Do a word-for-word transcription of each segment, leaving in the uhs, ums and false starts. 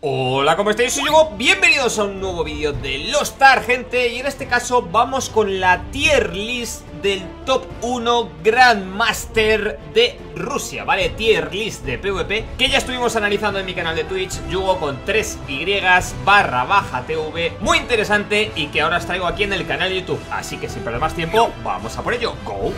Hola, ¿cómo estáis? Soy Hugo, bienvenidos a un nuevo vídeo de Lost Ark, gente. Y en este caso vamos con la tier list del top uno Grandmaster de Rusia, ¿vale? Tier list de PvP que ya estuvimos analizando en mi canal de Twitch, Yugo con tres Y barra baja T V. Muy interesante y que ahora os traigo aquí en el canal de YouTube. Así que sin perder más tiempo, vamos a por ello. ¡Go!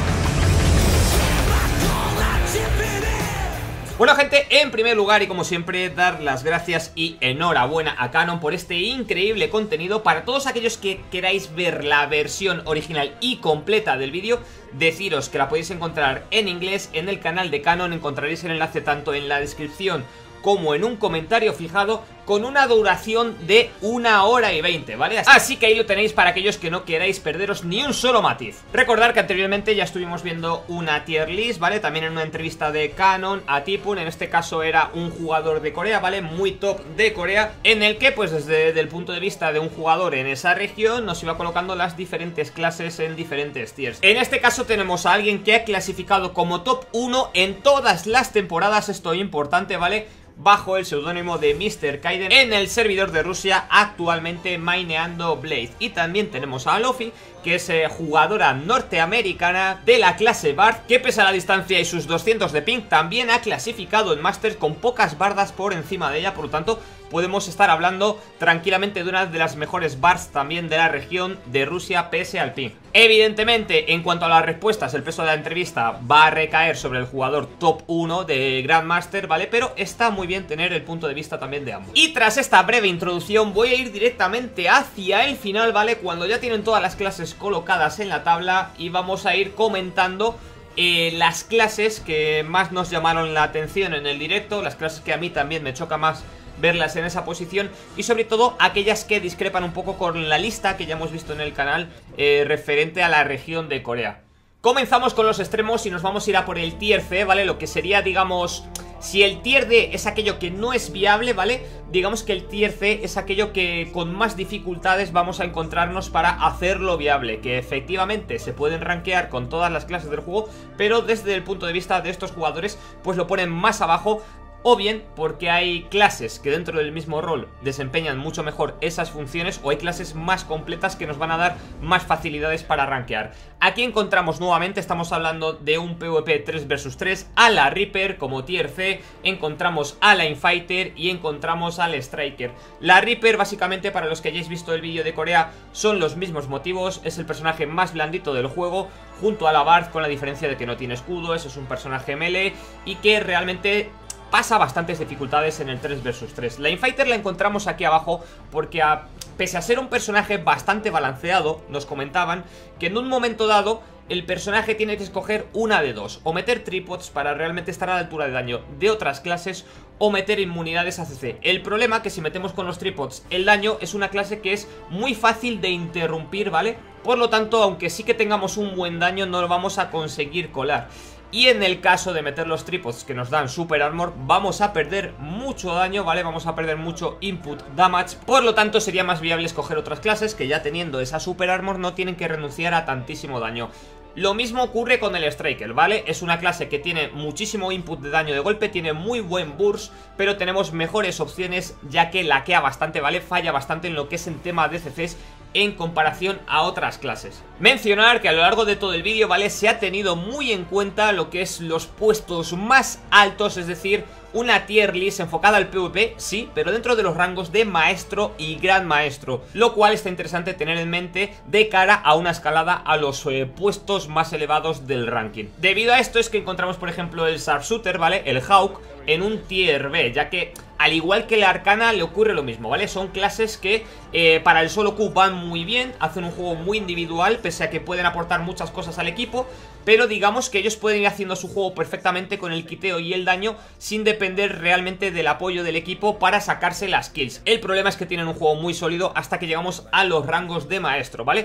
Bueno, gente, en primer lugar y como siempre, dar las gracias y enhorabuena a Canon por este increíble contenido. Para todos aquellos que queráis ver la versión original y completa del vídeo, deciros que la podéis encontrar en inglés en el canal de Canon. Encontraréis el enlace tanto en la descripción como en un comentario fijado, con una duración de una hora y veinte, ¿vale? Así que ahí lo tenéis para aquellos que no queráis perderos ni un solo matiz. Recordar que anteriormente ya estuvimos viendo una tier list, ¿vale? También en una entrevista de Canon a Tipun, en este caso era un jugador de Corea, ¿vale? Muy top de Corea, en el que pues desde, desde el punto de vista de un jugador en esa región nos iba colocando las diferentes clases en diferentes tiers. En este caso tenemos a alguien que ha clasificado como top uno en todas las temporadas, esto es importante, ¿vale? Bajo el seudónimo de mister Kaiden en el servidor de Rusia, actualmente maineando Blaze. Y también tenemos a Lofi, que es eh, jugadora norteamericana de la clase Bard, que pese a la distancia y sus doscientos de ping, también ha clasificado en Masters con pocas bardas por encima de ella. Por lo tanto, podemos estar hablando tranquilamente de una de las mejores Bards también de la región de Rusia, pese al ping. Evidentemente, en cuanto a las respuestas, el peso de la entrevista va a recaer sobre el jugador top uno de Grandmaster, ¿vale? Pero está muy bien tener el punto de vista también de ambos. Y tras esta breve introducción voy a ir directamente hacia el final, ¿vale? Cuando ya tienen todas las clases colocadas en la tabla, y vamos a ir comentando eh, las clases que más nos llamaron la atención en el directo, las clases que a mí también me choca más verlas en esa posición, y sobre todo aquellas que discrepan un poco con la lista que ya hemos visto en el canal eh, referente a la región de Corea. Comenzamos con los extremos y nos vamos a ir a por el tier C, ¿vale? Lo que sería, digamos, si el tier D es aquello que no es viable, ¿vale? Digamos que el tier C es aquello que con más dificultades vamos a encontrarnos para hacerlo viable, que efectivamente se pueden rankear con todas las clases del juego, pero desde el punto de vista de estos jugadores pues lo ponen más abajo, o bien porque hay clases que dentro del mismo rol desempeñan mucho mejor esas funciones, o hay clases más completas que nos van a dar más facilidades para rankear. Aquí encontramos nuevamente, estamos hablando de un PvP tres versus tres, a la Reaper como tier C, encontramos a la Infighter y encontramos al Striker. La Reaper, básicamente, para los que hayáis visto el vídeo de Corea, son los mismos motivos, es el personaje más blandito del juego, junto a la Bard, con la diferencia de que no tiene escudo, eso es un personaje melee y que realmente pasa bastantes dificultades en el tres versus tres. La Infighter la encontramos aquí abajo porque a, pese a ser un personaje bastante balanceado, nos comentaban que en un momento dado el personaje tiene que escoger una de dos: o meter tripods para realmente estar a la altura de daño de otras clases, o meter inmunidades a C C. El problema es que si metemos con los tripods el daño, es una clase que es muy fácil de interrumpir, ¿vale? Por lo tanto, aunque sí que tengamos un buen daño, no lo vamos a conseguir colar. Y en el caso de meter los tripods que nos dan super armor, vamos a perder mucho daño, ¿vale? Vamos a perder mucho input damage. Por lo tanto, sería más viable escoger otras clases que, ya teniendo esa super armor, no tienen que renunciar a tantísimo daño. Lo mismo ocurre con el Striker, ¿vale? Es una clase que tiene muchísimo input de daño de golpe, tiene muy buen burst, pero tenemos mejores opciones ya que laquea bastante, ¿vale? Falla bastante en lo que es en tema de C Cs en comparación a otras clases. Mencionar que a lo largo de todo el vídeo, ¿vale?, se ha tenido muy en cuenta lo que es los puestos más altos, es decir, una tier list enfocada al PvP, sí, pero dentro de los rangos de maestro y gran maestro, lo cual está interesante tener en mente de cara a una escalada a los eh, puestos más elevados del ranking. Debido a esto es que encontramos, por ejemplo, el Sharpshooter, ¿vale?, el Hawk, en un tier B, ya que al igual que la Arcana le ocurre lo mismo, ¿vale? Son clases que eh, para el solo Q van muy bien, hacen un juego muy individual, pese a que pueden aportar muchas cosas al equipo, pero digamos que ellos pueden ir haciendo su juego perfectamente con el quiteo y el daño sin depender realmente del apoyo del equipo para sacarse las kills. El problema es que tienen un juego muy sólido hasta que llegamos a los rangos de maestro, ¿vale?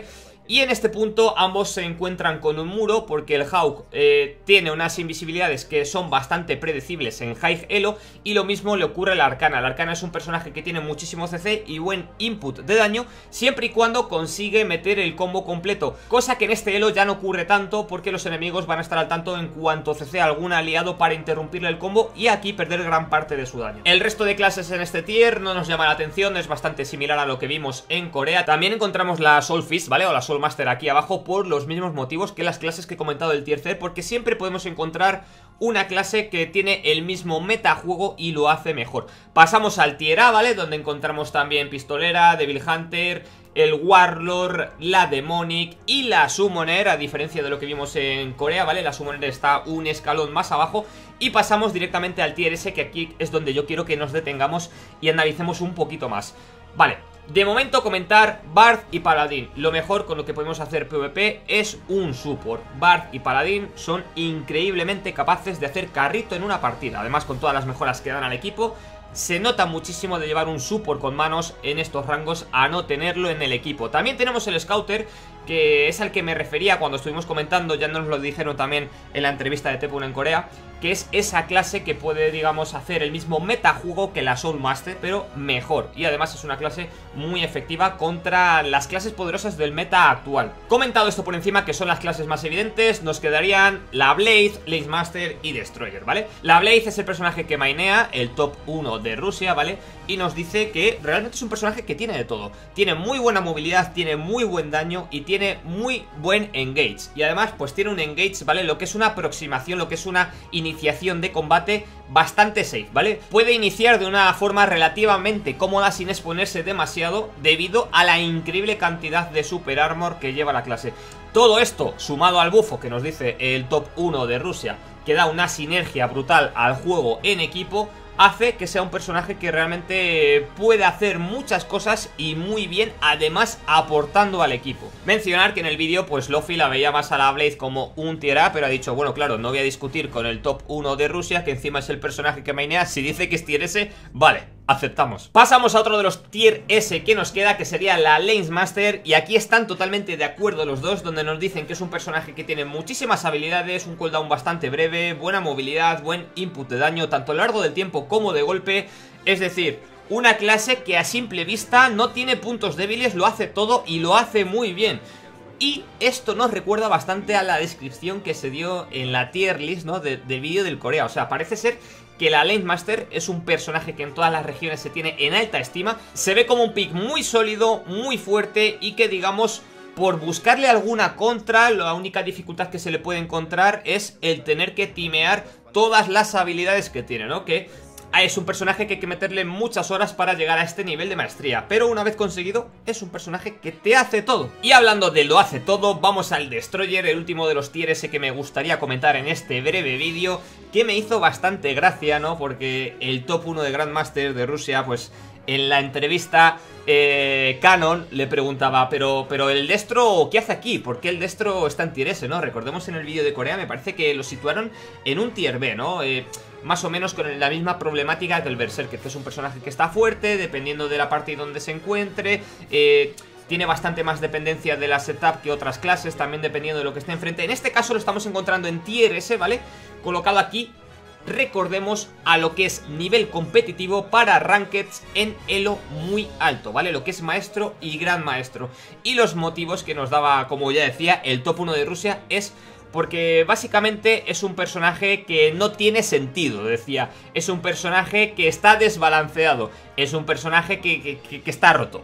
Y en este punto ambos se encuentran con un muro porque el Hawk eh, tiene unas invisibilidades que son bastante predecibles en High Elo, y lo mismo le ocurre al Arcana. El Arcana es un personaje que tiene muchísimo C C y buen input de daño, siempre y cuando consigue meter el combo completo, cosa que en este Elo ya no ocurre tanto porque los enemigos van a estar al tanto en cuanto C C a algún aliado para interrumpirle el combo y aquí perder gran parte de su daño. El resto de clases en este tier no nos llama la atención, es bastante similar a lo que vimos en Corea. También encontramos la Soul Fist, ¿vale? O la Soul Master aquí abajo por los mismos motivos que las clases que he comentado del tier C, porque siempre podemos encontrar una clase que tiene el mismo metajuego y lo hace mejor. Pasamos al tier A, ¿vale? Donde encontramos también Pistolera, Devil Hunter, el Warlord, la Demonic y la Summoner, a diferencia de lo que vimos en Corea, ¿vale? La Summoner está un escalón más abajo. Y pasamos directamente al tier S, que aquí es donde yo quiero que nos detengamos y analicemos un poquito más. Vale, de momento comentar Bard y Paladín. Lo mejor con lo que podemos hacer PvP es un support. Bard y Paladín son increíblemente capaces de hacer carrito en una partida. Además, con todas las mejoras que dan al equipo, se nota muchísimo de llevar un support con manos en estos rangos a no tenerlo en el equipo. También tenemos el Scouter, que es al que me refería cuando estuvimos comentando, ya nos lo dijeron también en la entrevista de Tepun en Corea, que es esa clase que puede, digamos, hacer el mismo metajuego que la Soul Master, pero mejor. Y además es una clase muy efectiva contra las clases poderosas del meta actual. Comentado esto por encima, que son las clases más evidentes, nos quedarían la Blade, Lance Master y Destroyer, ¿vale? La Blade es el personaje que mainea, el top uno de Rusia, ¿vale? Y nos dice que realmente es un personaje que tiene de todo. Tiene muy buena movilidad, tiene muy buen daño y tiene muy buen engage. Y además, pues tiene un engage, ¿vale? Lo que es una aproximación, lo que es una iniciación de combate bastante safe, ¿vale? Puede iniciar de una forma relativamente cómoda sin exponerse demasiado debido a la increíble cantidad de super armor que lleva la clase. Todo esto, sumado al bufo que nos dice el top uno de Rusia, que da una sinergia brutal al juego en equipo, hace que sea un personaje que realmente puede hacer muchas cosas y muy bien, además aportando al equipo. Mencionar que en el vídeo pues Lofi la veía más a la Blade como un tier A, pero ha dicho, bueno, claro, no voy a discutir con el top uno de Rusia, que encima es el personaje que mainea. Si dice que es tier S, vale, aceptamos. Pasamos a otro de los tier S que nos queda, que sería la Lance Master, y aquí están totalmente de acuerdo los dos, donde nos dicen que es un personaje que tiene muchísimas habilidades, un cooldown bastante breve, buena movilidad, buen input de daño, tanto a lo largo del tiempo como de golpe. Es decir, una clase que a simple vista no tiene puntos débiles, lo hace todo y lo hace muy bien. Y esto nos recuerda bastante a la descripción que se dio en la tier list, ¿no? de, del vídeo del Corea. O sea, parece ser que la Lance Master es un personaje que en todas las regiones se tiene en alta estima. Se ve como un pick muy sólido, muy fuerte, y que, digamos, por buscarle alguna contra, la única dificultad que se le puede encontrar es el tener que timear todas las habilidades que tiene, ¿no? Que es un personaje que hay que meterle muchas horas para llegar a este nivel de maestría, pero una vez conseguido, es un personaje que te hace todo. Y hablando de lo hace todo, vamos al Destroyer, el último de los tier S que me gustaría comentar en este breve vídeo, que me hizo bastante gracia, ¿no? Porque el top uno de Grandmaster de Rusia, pues en la entrevista eh, Canon le preguntaba, pero, pero el Destro, ¿qué hace aquí? ¿Por qué el Destro está en tier S, no? Recordemos en el vídeo de Corea, me parece que lo situaron en un tier B, ¿no? Eh, más o menos con la misma problemática que el Berserker, que es un personaje que está fuerte, dependiendo de la parte donde se encuentre, eh... tiene bastante más dependencia de la setup que otras clases, también dependiendo de lo que esté enfrente. En este caso lo estamos encontrando en tier S, ¿vale? Colocado aquí, recordemos, a lo que es nivel competitivo para Rankeds en Elo muy alto, ¿vale? Lo que es maestro y gran maestro. Y los motivos que nos daba, como ya decía, el top uno de Rusia es porque básicamente es un personaje que no tiene sentido, decía. Es un personaje que está desbalanceado. Es un personaje que, que, que, que está roto.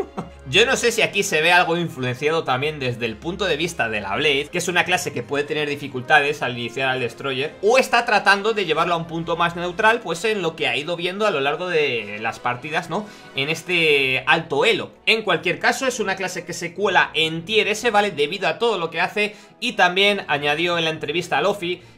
Yo no sé si aquí se ve algo influenciado también desde el punto de vista de la Blade, que es una clase que puede tener dificultades al iniciar al Destroyer, o está tratando de llevarlo a un punto más neutral, pues en lo que ha ido viendo a lo largo de las partidas, ¿no? En este alto elo. En cualquier caso, es una clase que se cuela en tier S, ¿vale? Debido a todo lo que hace, y también añadió en la entrevista a Lofi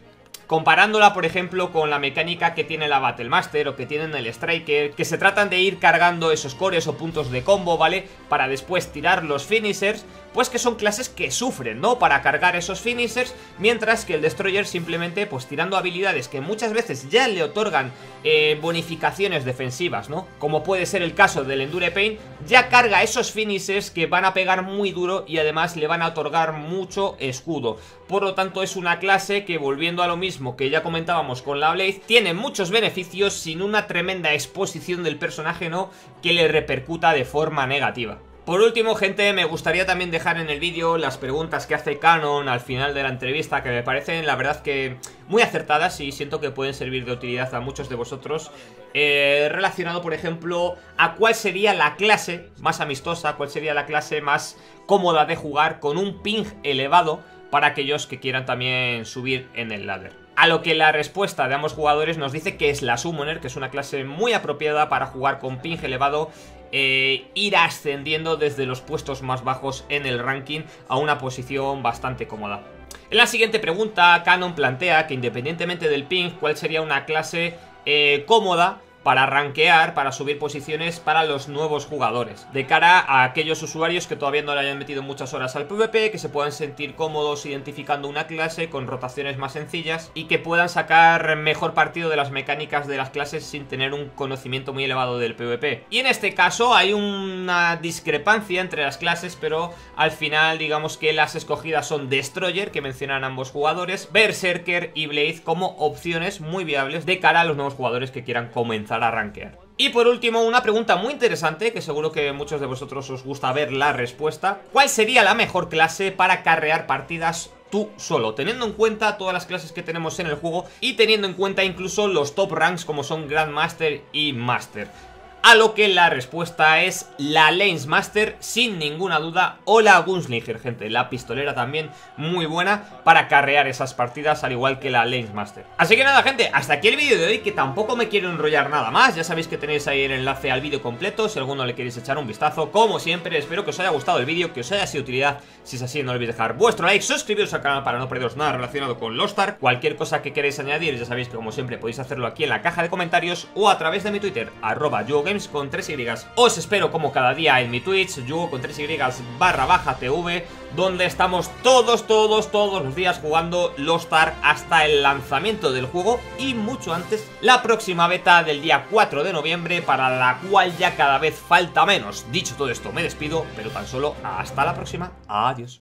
comparándola por ejemplo con la mecánica que tiene la Battlemaster o que tienen el Striker, que se tratan de ir cargando esos cores o puntos de combo, ¿vale? Para después tirar los finishers, pues que son clases que sufren, ¿no? Para cargar esos finishers, mientras que el Destroyer simplemente, pues tirando habilidades que muchas veces ya le otorgan eh, bonificaciones defensivas, ¿no? Como puede ser el caso del Endure Pain, ya carga esos finishers que van a pegar muy duro y además le van a otorgar mucho escudo. Por lo tanto es una clase que, volviendo a lo mismo que ya comentábamos con la Blaze, tiene muchos beneficios sin una tremenda exposición del personaje, ¿no? Que le repercuta de forma negativa. Por último, gente, me gustaría también dejar en el vídeo las preguntas que hace Canon al final de la entrevista, que me parecen, la verdad, que muy acertadas y siento que pueden servir de utilidad a muchos de vosotros. Eh, relacionado, por ejemplo, a cuál sería la clase más amistosa, cuál sería la clase más cómoda de jugar con un ping elevado para aquellos que quieran también subir en el ladder. A lo que la respuesta de ambos jugadores nos dice que es la Summoner, que es una clase muy apropiada para jugar con ping elevado, eh, ir ascendiendo desde los puestos más bajos en el ranking a una posición bastante cómoda. En la siguiente pregunta, Canon plantea que independientemente del ping, ¿cuál sería una clase eh, cómoda para rankear, para subir posiciones para los nuevos jugadores, de cara a aquellos usuarios que todavía no le hayan metido muchas horas al PvP, que se puedan sentir cómodos identificando una clase con rotaciones más sencillas y que puedan sacar mejor partido de las mecánicas de las clases sin tener un conocimiento muy elevado del PvP? Y en este caso hay una discrepancia entre las clases, pero al final digamos que las escogidas son Destroyer, que mencionan ambos jugadores, Berserker y Blade como opciones muy viables de cara a los nuevos jugadores que quieran comenzar a rankear. Y por último, una pregunta muy interesante, que seguro que muchos de vosotros os gusta ver la respuesta: ¿cuál sería la mejor clase para carrear partidas tú solo? Teniendo en cuenta todas las clases que tenemos en el juego y teniendo en cuenta incluso los top ranks como son Grandmaster y Master. A lo que la respuesta es la Lanesmaster, sin ninguna duda, o la Gunslinger, gente. La pistolera también muy buena para carrear esas partidas, al igual que la Lanesmaster. Así que nada, gente, hasta aquí el vídeo de hoy, que tampoco me quiero enrollar nada más. Ya sabéis que tenéis ahí el enlace al vídeo completo, si alguno le queréis echar un vistazo. Como siempre, espero que os haya gustado el vídeo, que os haya sido de utilidad. Si es así, no olvidéis dejar vuestro like, suscribiros al canal para no perderos nada relacionado con Lost Ark. Cualquier cosa que queréis añadir, ya sabéis que como siempre podéis hacerlo aquí en la caja de comentarios o a través de mi Twitter, arroba yugogames con tres Y. Os espero como cada día en mi Twitch, yugo con tres Y barra baja TV, donde estamos todos, todos, todos los días jugando Lost Ark hasta el lanzamiento del juego y mucho antes, la próxima beta del día cuatro de noviembre, para la cual ya cada vez falta menos. Dicho todo esto, me despido, pero tan solo hasta la próxima. Adiós.